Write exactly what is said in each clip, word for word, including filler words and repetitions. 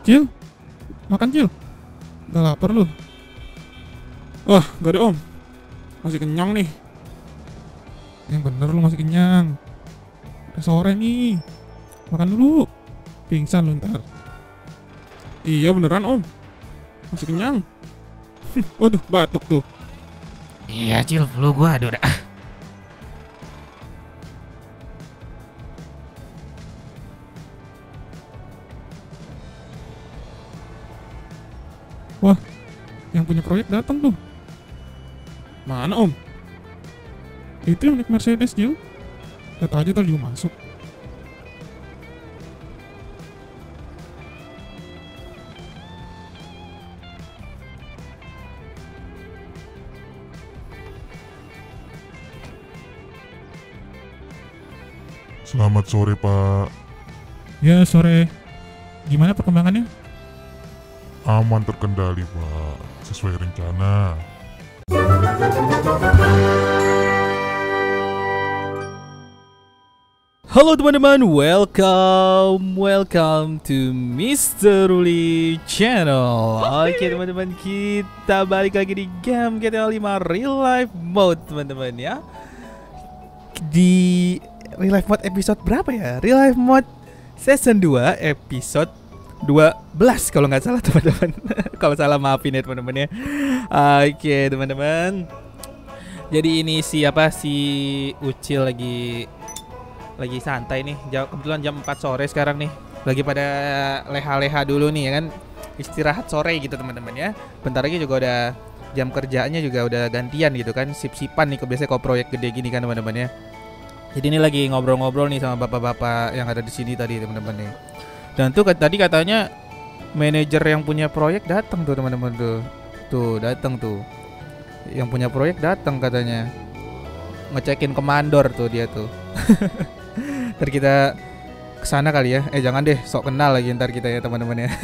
Cil, makan Cil. Udah lapar lu. Wah, gak ada om. Masih kenyang nih. Yang bener lu masih kenyang. Udah sore nih. Makan dulu. Pingsan lu ntar. Iya beneran om. Masih kenyang. Waduh, batuk tuh. Iya Cil, flu gua aduh dah. Wah, yang punya proyek datang tuh. Mana om? Itu yang naik Mercedes Jil. Lihat aja tadi juga masuk. Selamat sore Pak. Ya sore. Gimana perkembangannya? Aman terkendali Pak, sesuai rencana. Halo teman-teman, welcome, welcome to Mister Ruli Channel. Oke teman-teman, kita balik lagi di game G T A lima Real Life Mode teman-teman ya. Di Real Life Mode episode berapa ya? Real Life Mode Season dua episode dua belas kalau nggak salah teman-teman. Kalau salah maafin ya teman-teman ya. Oke teman-teman. Jadi ini siapa si Ucil lagi lagi santai nih. Kebetulan jam empat sore sekarang nih. Lagi pada leha-leha dulu nih ya kan. Istirahat sore gitu teman-teman ya. Bentar lagi juga udah jam kerjaannya juga udah gantian gitu kan. Sip-sipan nih biasanya kalau proyek gede gini kan teman-teman ya. Jadi ini lagi ngobrol-ngobrol nih sama bapak-bapak yang ada di sini tadi teman-teman nih. Dan tuh tadi katanya manajer yang punya proyek datang tuh teman-teman tuh. Tuh datang tuh. Yang punya proyek datang katanya. Ngecekin komandor tuh dia tuh. Ntar kita kesana kali ya. Eh jangan deh, sok kenal lagi ntar kita ya teman-teman ya.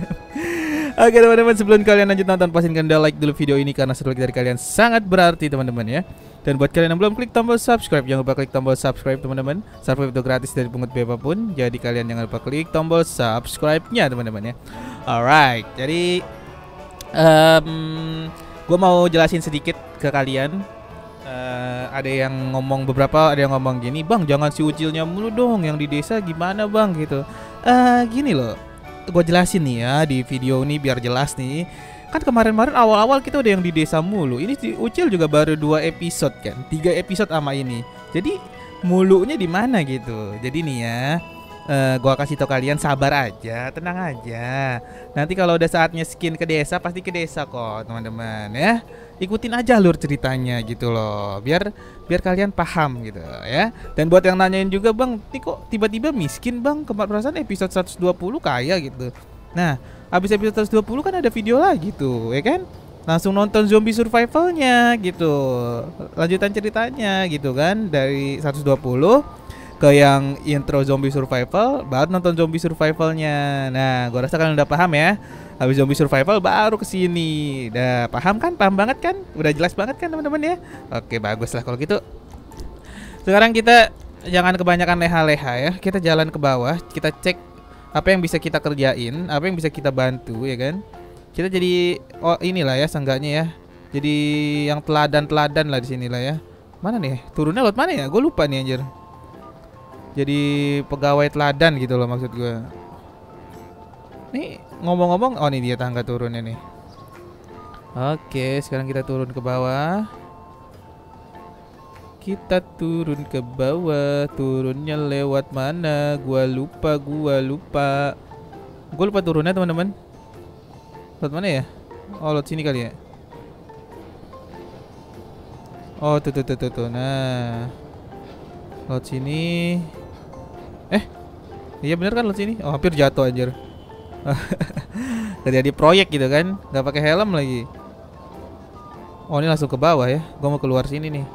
Oke teman-teman, sebelum kalian lanjut nonton, pastikan kalian like dulu video ini karena satu like dari kalian sangat berarti teman-teman ya. Dan buat kalian yang belum klik tombol subscribe, jangan lupa klik tombol subscribe teman-teman. Subscribe itu gratis dari pungut berapapun. Jadi kalian jangan lupa klik tombol subscribe-nya teman-teman ya. Alright, jadi um, gue mau jelasin sedikit ke kalian. Uh, ada yang ngomong beberapa, ada yang ngomong gini, bang jangan si Ucilnya mulu dong, yang di desa gimana bang gitu. Uh, gini loh, gue jelasin nih ya di video ini biar jelas nih. Kan kemarin-kemarin awal-awal kita udah yang di desa mulu. Ini si Ucil juga baru dua episode kan, tiga episode sama ini. Jadi mulunya di mana gitu. Jadi nih ya, uh, gue kasih tau kalian sabar aja, tenang aja. Nanti kalau udah saatnya skin ke desa pasti ke desa kok teman-teman ya. Ikutin aja alur ceritanya gitu loh, biar biar kalian paham gitu ya. Dan buat yang nanyain juga, bang ini kok tiba-tiba miskin bang, kemarin perasaan episode seratus dua puluh kaya gitu. Nah habis episode seratus dua puluh kan ada video lagi tuh ya kan, langsung nonton zombie survivalnya gitu, lanjutan ceritanya gitu kan, dari seratus dua puluh ke yang intro zombie survival, baru nonton zombie survivalnya. Nah gua rasa kalian udah paham ya. Habis zombie survival baru kesini. Udah paham kan? Paham banget kan? Udah jelas banget kan teman-teman ya? Oke bagus lah kalau gitu. Sekarang kita jangan kebanyakan leha-leha ya. Kita jalan ke bawah. Kita cek apa yang bisa kita kerjain, apa yang bisa kita bantu ya kan. Kita jadi oh inilah ya seenggaknya ya. Jadi yang teladan-teladan lah di sini lah ya. Mana nih? Turunnya lewat mana ya? Gue lupa nih anjir. Jadi pegawai teladan gitu loh maksud gue. Nih ngomong-ngomong, oh nih dia tangga turunnya nih. Oke, sekarang kita turun ke bawah. Kita turun ke bawah. Turunnya lewat mana? Gua lupa, gua lupa. Gua lupa turunnya teman-teman. Lewat mana ya? Oh lewat sini kali ya. Oh tuh tuh tuh tuh, tuh. Nah lewat sini. Eh iya bener kan lewat sini? Oh hampir jatuh anjir. Terjadi proyek gitu kan, nggak pakai helm lagi. Oh ini langsung ke bawah ya. Gue mau keluar sini nih.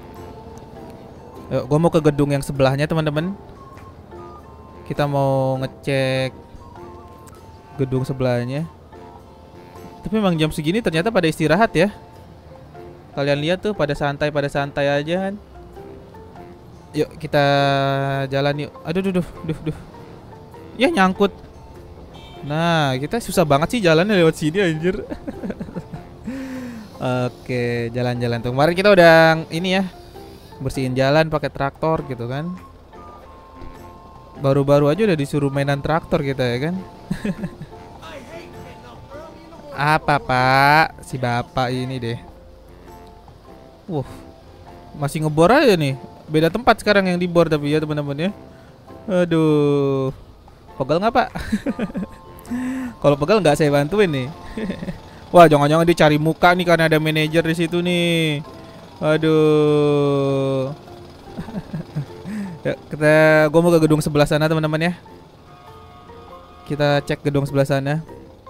Gue mau ke gedung yang sebelahnya teman-teman. Kita mau ngecek gedung sebelahnya. Tapi memang jam segini ternyata pada istirahat ya. Kalian lihat tuh pada santai pada santai aja kan. Yuk kita jalan yuk. Aduh duh duh duh duh. Ya nyangkut. Nah, kita susah banget sih jalannya lewat sini anjir. Oke, jalan-jalan tuh. Kemarin kita udah ini ya, bersihin jalan pakai traktor gitu kan. Baru-baru aja udah disuruh mainan traktor kita ya kan. Apa pak? Si bapak ini deh. Wah, masih ngebor aja nih. Beda tempat sekarang yang dibor tapi ya teman-teman ya. Aduh, pegel nggak pak? Kalau pegel nggak saya bantuin nih. Wah, jangan-jangan dia cari muka nih karena ada manajer di situ nih. Aduh. Ya, kita gua mau ke gedung sebelah sana teman-teman ya. Kita cek gedung sebelah sana.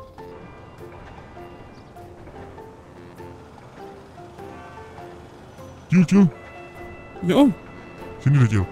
Cil, Cil. Ya om. Sini deh, Cil.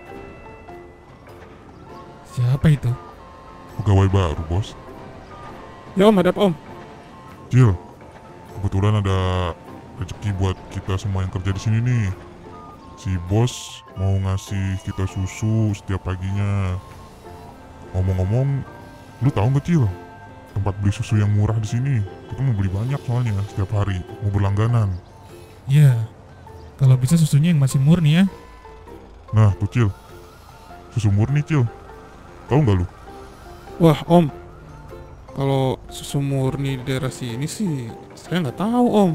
Siapa itu? Pegawai baru, bos. Ya om, ada apa om? Cil, kebetulan ada rezeki buat kita semua yang kerja di sini nih. Si bos mau ngasih kita susu setiap paginya. Ngomong-ngomong, lu tahu nggak Cil? Tempat beli susu yang murah di sini. Kita mau beli banyak soalnya setiap hari, mau berlangganan. Iya. Kalau bisa susunya yang masih murni ya. Nah, tuh Cil. Susu murni, Cil. Tahu nggak lu? Wah om, kalau susu murni di daerah sini sih saya nggak tahu om.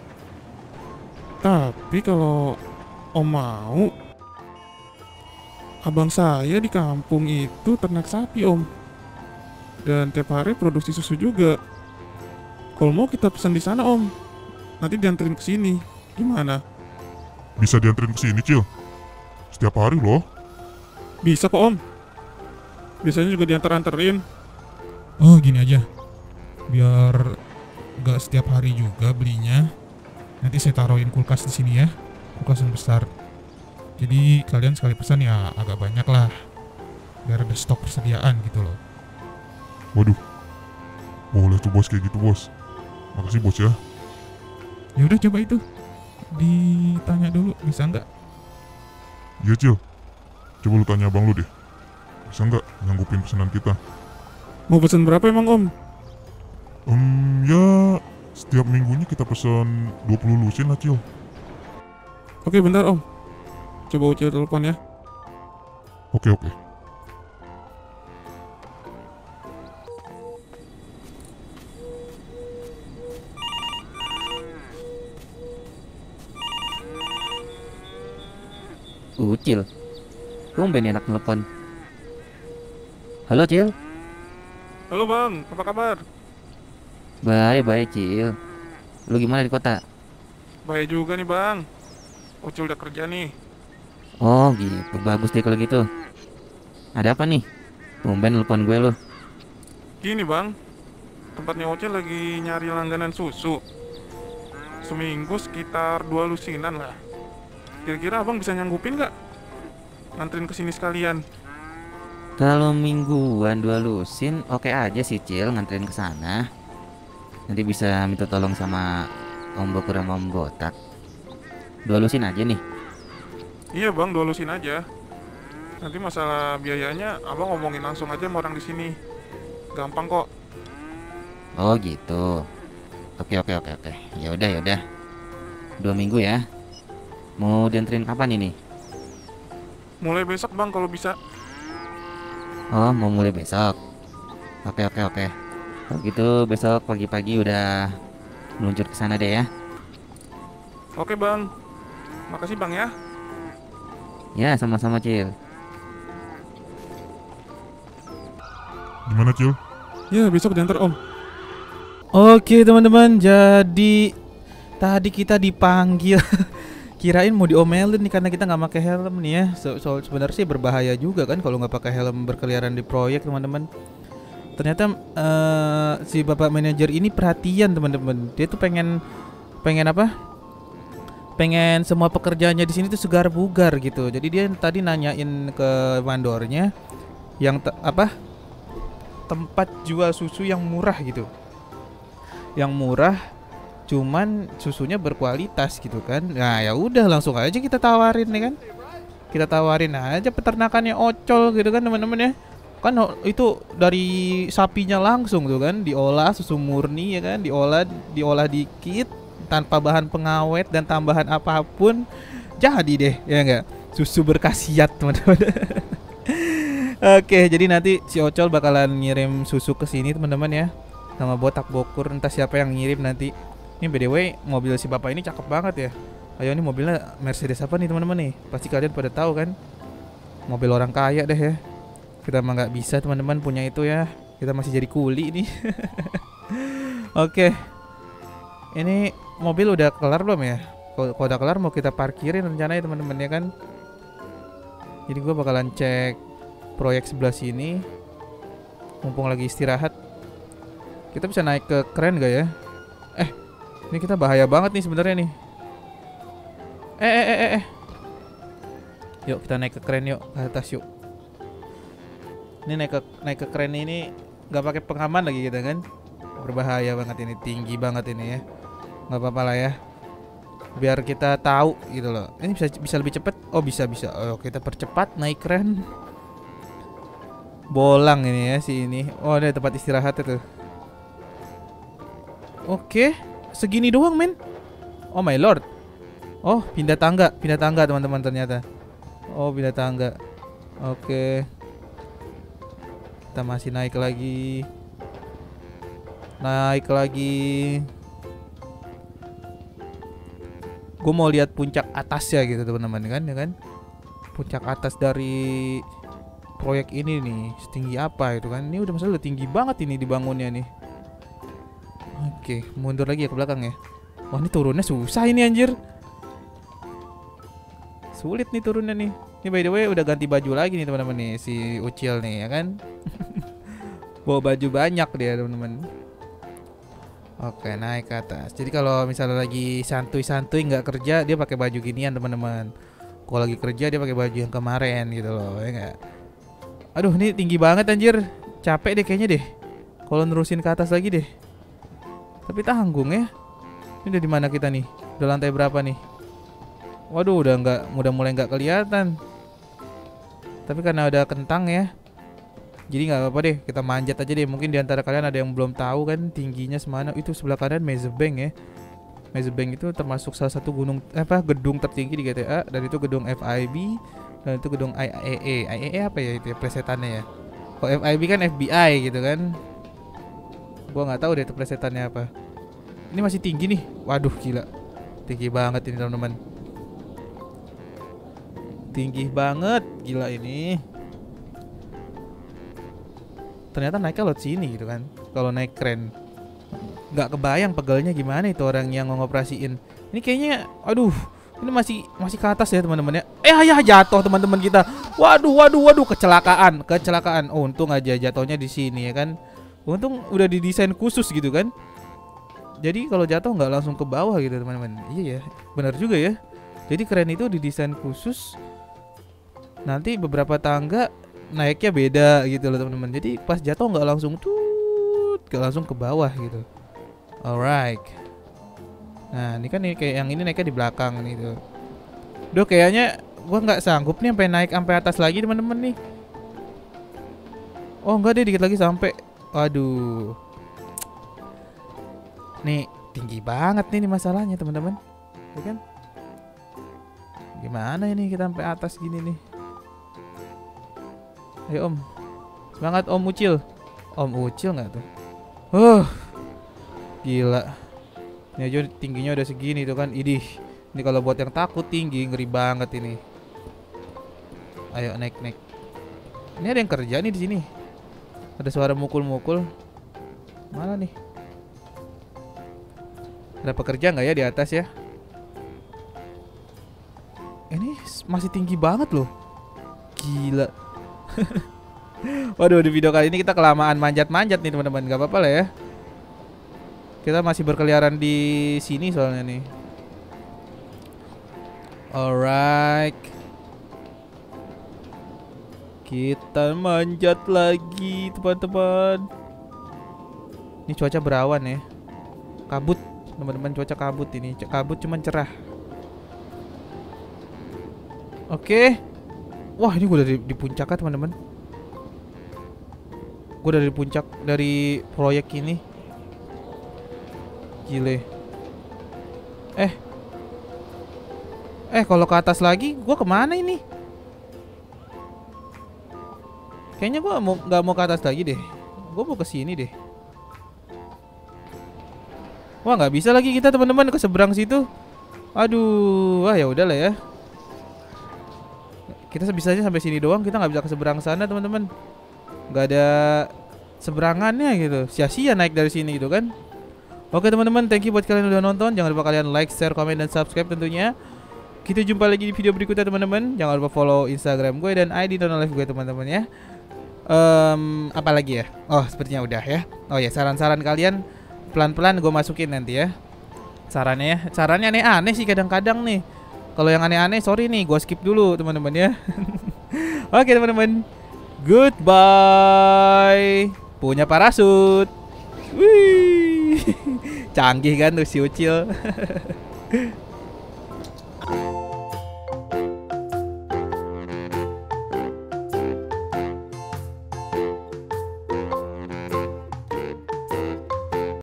Tapi kalau om mau, abang saya di kampung itu ternak sapi om. Dan tiap hari produksi susu juga. Kalau mau kita pesan di sana om, nanti dianterin ke sini. Gimana? Bisa dianterin ke sini, Cil. Setiap hari loh. Bisa kok om. Biasanya juga diantar-anterin. Oh gini aja, biar gak setiap hari juga belinya. Nanti saya taruhin kulkas di sini ya, kulkas yang besar. Jadi kalian sekali pesan ya agak banyak lah, biar ada stok persediaan gitu loh. Waduh, boleh tuh bos kayak gitu bos. Makasih bos ya. Ya udah coba itu, ditanya dulu bisa nggak? Iya Cil, coba lu tanya abang lu deh. Bisa nggak nyanggupin pesanan kita? Mau pesan berapa emang om? Hmm, ya setiap minggunya kita pesan dua puluh lusin lah Cil. Oke bentar om. Coba ucil telepon ya. Oke oke. Ucil. Tumben enak telepon. Halo Cil. Halo bang, apa kabar? Baik-baik Cil. Lu gimana di kota? Baik juga nih bang. Ucil udah kerja nih. Oh gitu, bagus deh kalau gitu. Ada apa nih? Tumben telepon gue lu. Gini bang, tempatnya Ucil lagi nyari langganan susu. Seminggu sekitar dua lusinan lah. Kira-kira abang bisa nyanggupin nggak? Nganterin ke sini sekalian. Kalau mingguan dua lusin, oke aja sih Cil nganterin ke sana. Nanti bisa minta tolong sama Om Bokur sama Om Botak. Dua lusin aja nih. Iya bang, dua lusin aja. Nanti masalah biayanya abang ngomongin langsung aja sama orang di sini. Gampang kok. Oh gitu. Oke oke oke oke. Ya udah ya udah. Dua minggu ya. Mau dianterin kapan ini? Mulai besok bang kalau bisa. Oh mau mulai besok. Oke oke oke. Kalau gitu besok pagi-pagi udah meluncur ke sana deh ya. Oke bang. Makasih bang ya. Ya sama-sama Cil. Gimana Cil? Ya besok diantar om. Oke teman-teman, jadi tadi kita dipanggil. Kirain mau diomelin nih karena kita nggak pakai helm nih ya. So, so sebenarnya sih berbahaya juga kan kalau nggak pakai helm berkeliaran di proyek teman-teman. Ternyata uh, si bapak manajer ini perhatian teman-teman. Dia tuh pengen pengen apa? Pengen semua pekerjaannya di sini tuh segar bugar gitu. Jadi dia tadi nanyain ke mandornya yang te- apa? Tempat jual susu yang murah gitu. Yang murah cuman susunya berkualitas gitu kan. Nah ya udah langsung aja kita tawarin nih kan. Kita tawarin aja peternakannya Ocol gitu kan teman-teman ya. Kan o- itu dari sapinya langsung tuh kan, diolah susu murni ya kan, diolah diolah dikit tanpa bahan pengawet dan tambahan apapun, jadi deh ya enggak, susu berkhasiat teman-teman. Oke, jadi nanti si Ocol bakalan ngirim susu ke sini teman-teman ya, sama botak bokur, entah siapa yang ngirim nanti. Ini B D W mobil si bapak ini cakep banget ya. Ayo, ini mobilnya Mercedes apa nih teman-teman nih? Pasti kalian pada tahu kan? Mobil orang kaya deh ya. Kita mah nggak bisa teman-teman punya itu ya. Kita masih jadi kuli nih. Oke. Ini mobil udah kelar belum ya? Kalau kalau udah kelar mau kita parkirin rencananya teman-teman ya kan. Jadi gua bakalan cek proyek sebelah sini. Mumpung lagi istirahat. Kita bisa naik ke kren gak ya? Eh, ini kita bahaya banget nih sebenarnya nih. Eh eh eh eh. eh. Yuk kita naik ke kren yuk, ke atas yuk. Ini naik ke naik ke kren ini nggak pakai pengaman lagi kita kan? Berbahaya banget ini, tinggi banget ini ya. Nggak apa-apa lah ya. Biar kita tahu gitu loh. Ini bisa bisa lebih cepat? Oh bisa bisa. Oh kita percepat naik kren. Bolang ini ya si ini. Oh ada tempat istirahat itu. Oke, segini doang men. Oh my lord. Oh pindah tangga, pindah tangga teman-teman ternyata. Oh pindah tangga. Oke. Kita masih naik lagi. Naik lagi. Gue mau lihat puncak atasnya gitu teman-teman kan ya kan. Puncak atas dari proyek ini nih setinggi apa itu kan. Ini udah masalah udah tinggi banget ini dibangunnya nih. Oke, mundur lagi ya ke belakang ya. Wah ini turunnya susah ini anjir. Sulit nih turunnya nih. Ini by the way udah ganti baju lagi nih teman-teman nih si Ucil nih ya kan. Bawa baju banyak dia teman-teman. Oke naik ke atas. Jadi kalau misalnya lagi santuy-santuy nggak kerja dia pakai baju ginian teman-teman. Kalau lagi kerja dia pakai baju yang kemarin gitu loh ya nggak. Aduh ini tinggi banget anjir. Capek deh kayaknya deh. Kalau nerusin ke atas lagi deh. Tapi tanggung ya. Ini udah di mana kita nih? Udah lantai berapa nih? Waduh udah nggak, udah mulai nggak kelihatan. Tapi karena udah kentang ya, jadi nggak apa-apa deh, kita manjat aja deh. Mungkin diantara kalian ada yang belum tahu kan tingginya semana. Itu sebelah kanan Mezebank ya. Mezebank itu termasuk salah satu gunung apa gedung tertinggi di G T A, dan itu gedung F I B dan itu gedung I A E. I A E apa ya itu ya plesetannya ya? Kalau F I B kan F B I gitu kan. Gua nggak tahu deh itu plesetannya apa. Ini masih tinggi nih. Waduh gila. Tinggi banget ini teman-teman. Tinggi banget gila ini. Ternyata naiknya lewat sini gitu kan. Kalau naik keren nggak kebayang pegalnya gimana itu orang yang ngoperasiin. Ini kayaknya aduh, ini masih masih ke atas ya teman-teman ya. Eh ayah jatuh teman-teman kita. Waduh waduh waduh kecelakaan, kecelakaan. Oh, untung aja jatuhnya di sini ya kan. Untung udah didesain khusus gitu kan. Jadi kalau jatuh nggak langsung ke bawah gitu teman-teman. Iya ya, benar juga ya. Jadi keren itu didesain khusus. Nanti beberapa tangga naiknya beda gitu loh teman-teman. Jadi pas jatuh nggak langsung tut, nggak langsung ke bawah gitu. Alright. Nah ini kan nih kayak yang ini naiknya di belakang nih tuh. Duh kayaknya gua nggak sanggup nih sampai naik sampai atas lagi teman-teman nih. Oh enggak deh, dikit lagi sampai. Waduh. Nih tinggi banget nih, nih masalahnya teman-teman. Ya kan? Gimana ini kita sampai atas gini nih? Ayo om, semangat om Ucil. Om Ucil nggak tuh? Uh, gila. Ini aja tingginya udah segini tuh kan. Idih. Ini kalau buat yang takut tinggi ngeri banget ini. Ayo naik naik. Ini ada yang kerja nih di sini. Ada suara mukul-mukul. Mana nih? Ada pekerja nggak ya di atas ya? Ini masih tinggi banget loh. Gila. Waduh di video kali ini kita kelamaan manjat-manjat nih teman-teman. Gak apa-apa lah ya. Kita masih berkeliaran di sini soalnya nih. Alright. Kita manjat lagi teman-teman. Ini cuaca berawan ya. Kabut teman-teman, cuaca kabut ini. Kabut cuman cerah. Oke. Wah ini gue udah di, di puncak kan teman-teman. Gue dari puncak dari proyek ini. Gile. Eh. Eh kalau ke atas lagi, gue kemana ini? Kayaknya gue mau nggak mau ke atas lagi deh. Gue mau ke sini deh. Wah nggak bisa lagi kita teman-teman ke seberang situ. Aduh, wah ya udahlah ya. Kita bisa aja sampai sini doang, kita nggak bisa ke seberang sana teman-teman. Nggak ada seberangannya gitu. Sia-sia naik dari sini gitu kan. Oke teman-teman, thank you buat kalian udah nonton. Jangan lupa kalian like, share, komen, dan subscribe tentunya. Kita jumpa lagi di video berikutnya teman-teman. Jangan lupa follow Instagram gue dan I D Nonolive gue teman-teman ya. Um, apa lagi ya? Oh sepertinya udah ya. Oh ya, saran-saran kalian pelan-pelan gue masukin nanti ya. Sarannya ya. Sarannya aneh-aneh sih kadang-kadang nih. Kalau yang aneh-aneh sorry nih, gue skip dulu teman-teman ya. Oke teman-teman, goodbye. Punya parasut. Wih, canggih kan tuh si Ucil.